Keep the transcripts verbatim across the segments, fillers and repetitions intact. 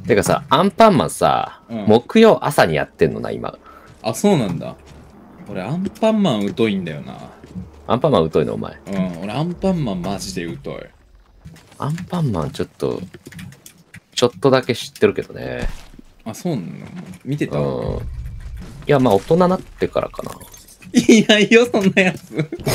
てかさ、アンパンマンさ、 うん木曜朝にやってんのな、今。 あ、そうなんだ。俺、アンパンマン疎いんだよな。 アンパンマン疎いのお前。 うん、俺、アンパンマンマジで疎い。 アンパンマンちょっと、ちょっとだけ知ってるけどね。 あ、そうなの見てた？ うん。いや、まあ大人なってからかな。 いないよ、そんなやつ。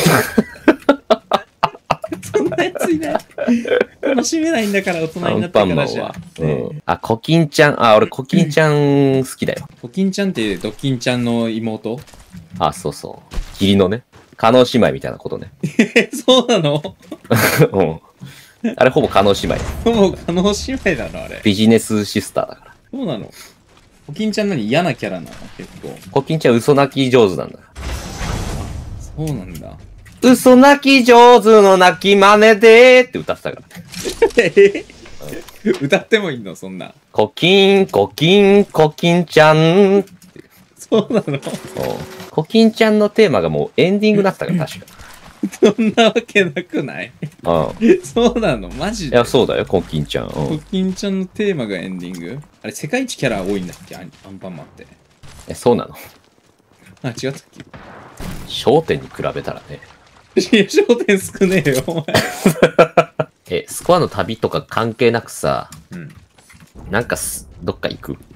そんなやついない。楽しめないんだから、大人になってからじゃ。 アンパンマンは。うん。あ、コキンちゃん。あ、俺コキンちゃん好きだよ。 コキンちゃんってドッキンちゃんの妹？ あ、そうそう。義理のね。加納姉妹みたいなことね。 え、そうなの？ うん。あれほぼ加納姉妹。 もう、加納姉妹なのあれ。 ビジネスシスターだから。 そうなの？コキンちゃん何嫌なキャラなの結構。 コキンちゃん嘘泣き上手なんだ。 そうなんだ。 嘘泣き上手の泣き真似でーって歌ってたから。 え歌ってもいいのそんな。 コキン、コキン、コキンちゃん。 そうなの？ コキンちゃんのテーマがもうエンディングだったから確か。 そんなわけなくない？ うん。 そうなのマジで？ いや、そうだよ、コキンちゃん。うコん。 キンちゃんのテーマがエンディング？あれ、世界一キャラ多いんだっけアンアンパンマンって。 え、そうなの？ あ、違ったっけ？ 焦点に比べたらね。 いや、焦点少ねえよ、お前。 え、スコアの旅とか関係なくさ、 うん。 なんかす、どっか行く？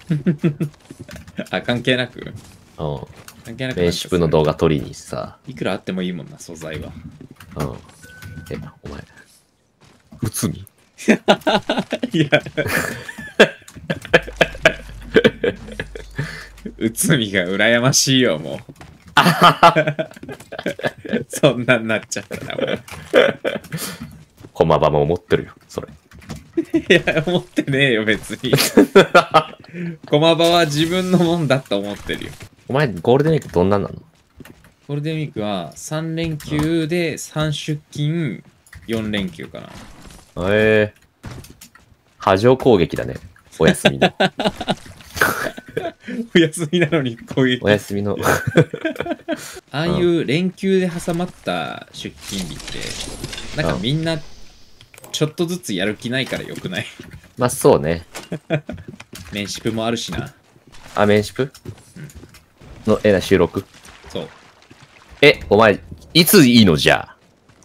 あ、関係なく？ うん。 関係なく。 メンシップの動画撮りにさ、 いくらあってもいいもんな、素材は。 うん。え、お前、うつみ？ いや。うつみが羨ましいよ、もう。そんなんなっちゃったな、俺。 駒場も持ってるよ、それ。 いや、思ってねえよ、別に。駒場は自分のもんだと思ってるよ。 お前、ゴールデンウィークどんなんなの？ ゴールデンウィークはさん連休でさん出勤、よん連休かな。 ええー。波状攻撃だね。お休みの。 お休みなのに攻撃。 お休みの。 ああいう連休で挟まった出勤日って、なんかみんなちょっとずつやる気ないからよくない？ まあそうね。 メンシップもあるしな。 あ、メンシップの、え、な、収録？ そう。 え、お前、いついいのじゃあ。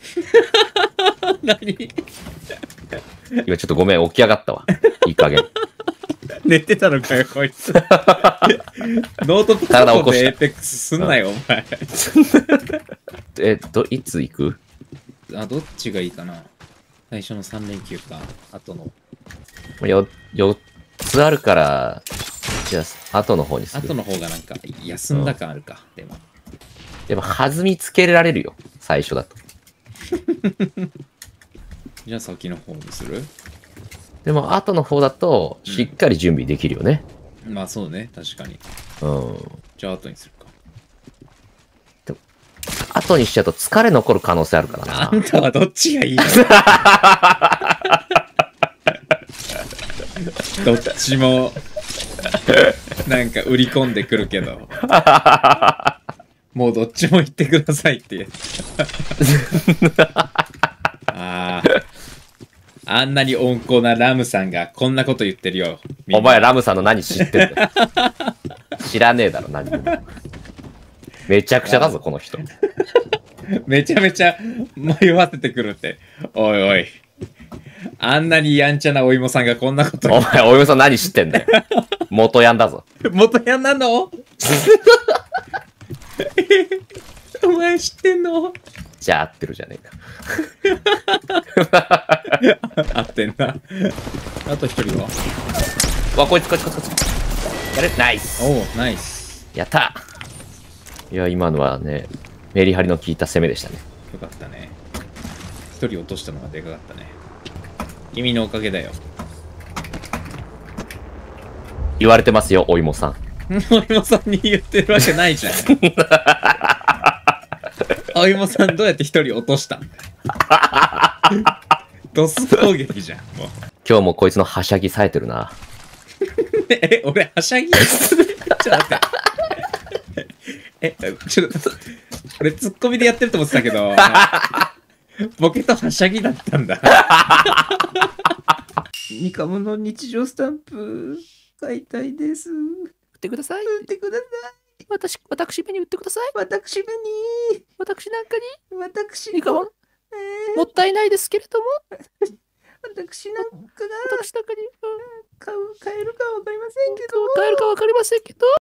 何？ 今ちょっとごめん、起き上がったわ。いい加減。 寝てたのかよ、こいつ。ノートパソコンでエーペックスすんなよ、お前。 え、ど、いつ行く？ あ、どっちがいいかな。最初のさん連休か、後の。 よ、よっつあるから、じゃあ、後の方にする。 後の方がなんか、休んだ感あるか、でも。 でも、弾みつけられるよ、最初だと。 じゃあ先の方にする？ でも、後の方だと、しっかり準備できるよね。 うん、まあそうね、確かに。 うん。 じゃあ後にするか。 でも、後にしちゃうと疲れ残る可能性あるからな。 あんたはどっちがいいの？どっちも、なんか売り込んでくるけど。もうどっちも言ってくださいって。ああ。あんなに温厚なラムさんがこんなこと言ってるよ。 お前ラムさんの何知ってんだよ。知らねえだろ、何も。めちゃくちゃだぞ、この人。 めちゃめちゃ迷わせてくるって。おいおい。あんなにやんちゃなお芋さんがこんなことお前、お芋さん何知ってんだよ。元ヤンだぞ。 元ヤンなの？お前知ってんの？ じゃあ合ってるじゃねえか。 合ってんな。あと一人は？ わ、こいつこいつこいつこいつ。やる？ナイス。 おお、ナイス。 やったいや、今のはね、メリハリの効いた攻めでしたね。 よかったね。一人落としたのがでかかったね。君のおかげだよ。 言われてますよ、お芋さん。 お芋さんに言ってるわけないじゃん。お芋さんどうやって一人落としたん？ドス攻撃じゃん、もう。 今日もこいつのはしゃぎ冴えてるな。 え、俺、はしゃぎちょっと待って。え、ちょっと、俺、ツッコミでやってると思ってたけど、ボケとはしゃぎだったんだ。 ニカムの日常スタンプ買いたいです。 売ってください。 売ってください。 私、私目に売ってください。 私目に。 私なんかに。 私ニカム、 えもったいないですけれども。 ー、私なんかが私なんかに、うん、 買う買えるかわかりませんけど。 買えるかわかりませんけど。